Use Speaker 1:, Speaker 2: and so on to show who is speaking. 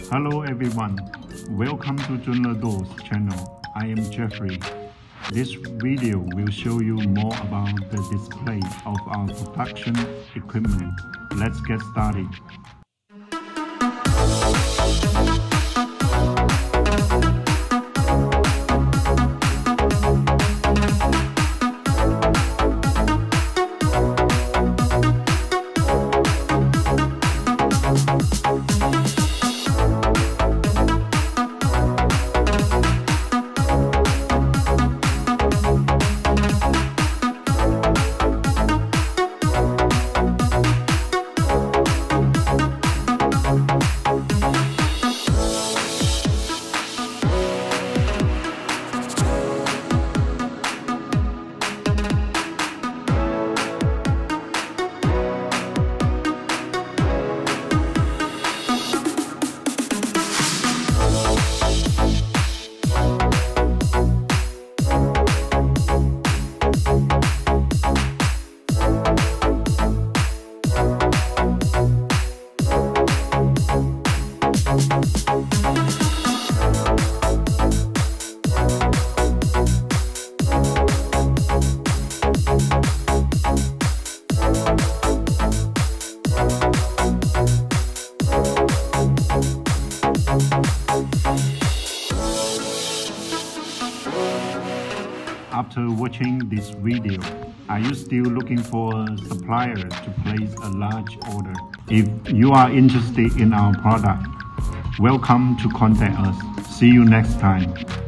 Speaker 1: Hello everyone, welcome to Zonle Doors channel. I am Jeffrey. This video will show you more about the display of our production equipment. Let's get started. After watching this video, are you still looking for a supplier to place a large order? If you are interested in our product, welcome to contact us. See you next time.